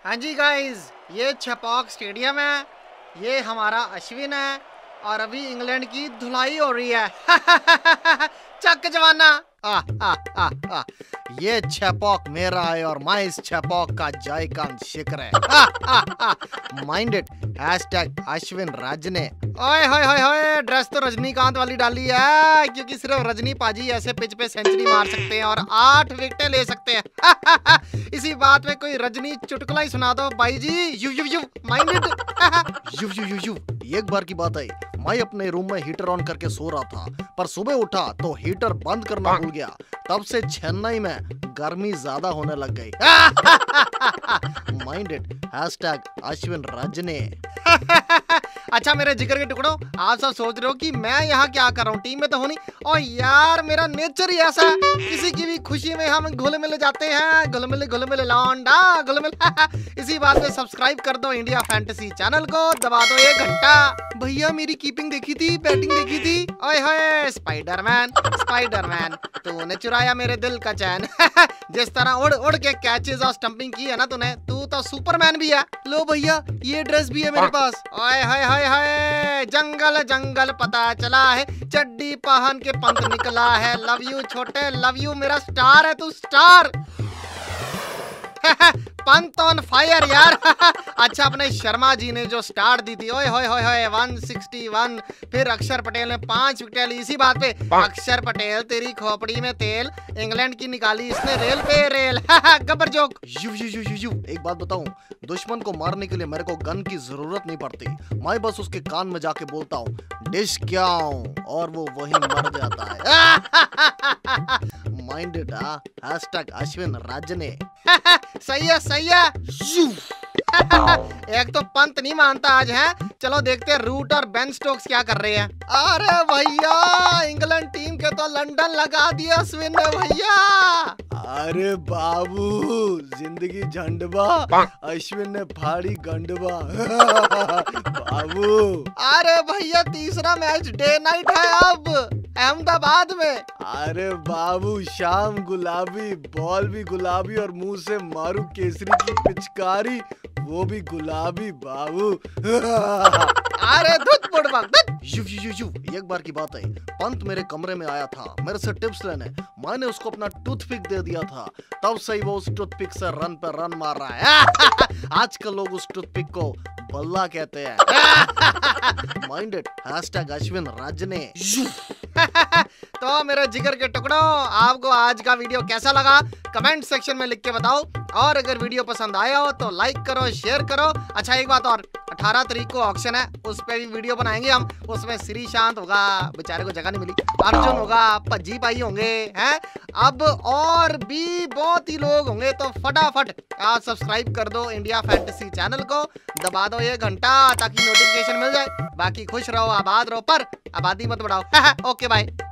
हाँ जी गाइस, ये छपॉक स्टेडियम है, ये हमारा अश्विन है और अभी इंग्लैंड की धुलाई हो रही है। चक जवाना। ये छपॉक मेरा है और मैं इस छपॉक का जयकांत शिखर है। Mind it. हैशटैग अश्विन राजने। ओए होए होए होए, ड्रेस तो रजनीकांत वाली डाली है क्योंकि सिर्फ रजनी पाजी ऐसे पिच पे सेंचुरी मार सकते हैं और 8 विकेटें ले सकते हैं। इसी बात में कोई रजनी चुटकुला ही सुना दो भाई जी। You you you mind it. You you you you. एक बार की बात है, मैं अपने रूम में हीटर ऑन करके सो रहा था, पर सुबह उठा तो हीटर बंद करना भूल गया। तब से चेन्नई में गर्मी ज्यादा होने लग गई। Mind it. हैशटैग अश्विन राजने। अच्छा मेरे जिगर के टुकड़ों, आप सब सोच रहे हो कि मैं यहाँ क्या कर रहा हूँ, टीम में तो हो नहीं। और यार मेरा नेचर ही ऐसा है, किसी की भी खुशी में हम घुल मिल जाते हैं। घुल मिल लौंडा घुल मिल। इसी बात पे सब्सक्राइब कर दो इंडिया फैंटेसी चैनल को, दबा दो 1 घंटा। भैया मेरी कीपिंग देखी थी, बैटिंग देखी थी। ओए होए स्पाइडरमैन तूने चुराया मेरे दिल का चैन। जिस तरह उड़ उड़ के कैचेस और स्टंपिंग की है ना तूने, तू तो सुपरमैन भी है। लो भैया ये ड्रेस भी है मेरे पास। ओए हाय हाय हाय, जंगल जंगल पता चला है, चड्डी पहन के पंत निकला है। लव यू छोटे, लव यू, मेरा स्टार है तू स्टार। पंत ऑन फायर यार। अच्छा अपने शर्मा जी ने जो स्टार्ट दी थी, ओए होए होए होए 161। फिर अक्षर पटेल ने 5 विकेट। इसी बात पे अक्षर पटेल तेरी खोपड़ी में तेल, इंग्लैंड की निकाली इसने रेल पे rail. Gabbar joke. You you you you you. एक बात बताऊं, दुश्मन को मारने के लिए मेरे को गन की जरूरत नहीं पड़ती। मैं बस उसके कान में जाके बोलता हूँ डिश क्या और वो वही मर जाता है। Mind it. हैशटैग अश्विन राजने। सही है सही है। एक तो पंत नहीं मानता आज है। चलो देखते हैं रूट और बेन स्टोक्स क्या कर रहे हैं। अरे भैया इंग्लैंड टीम के तो लंदन लगा दिया अश्विन ने भैया। अरे बाबू जिंदगी झंडबा, अश्विन ने फाड़ी गंडबा। बाबू अरे भैया तीसरा मैच डे नाइट है अब अहमदाबाद में। अरे बाबू शाम गुलाबी, बॉल भी गुलाबी और मुंह से मारू केसरी की पिचकारी वो भी गुलाबी बाबू। अरे धुत बुड़बक धुत। You you you you. एक बार की बात है, पंत मेरे कमरे में आया था मेरे से टिप्स लेने। मैंने उसको अपना टूथपिक दे दिया था, तब से ही वो उस टूथपिक से रन पे रन मार रहा है। आजकल लोग उस टूथपिक को बल्ला कहते हैं। Mind it. हैशटैग अश्विन राजने। तो मेरे जिगर के टुकड़ों, आपको आज का वीडियो कैसा लगा कमेंट सेक्शन में लिख के बताओ। और अगर वीडियो पसंद आया हो तो लाइक करो, शेयर करो। अच्छा एक बात और, 18 तारीख को ऑक्शन है, उस पे भी वीडियो बनाएंगे हम। उसमें श्री शांत होगा, बेचारे को जगह नहीं मिली, अर्जुन होगा, भज्जी भाई होंगे हैं, अब और भी बहुत ही लोग होंगे। तो फटाफट आप सब्सक्राइब कर दो इंडिया फैंटेसी चैनल को, दबा दो 1 घंटा ताकि नोटिफिकेशन मिल जाए। बाकी खुश रहो, आबाद रहो, पर आबादी मत बढ़ाओ। Okay bye.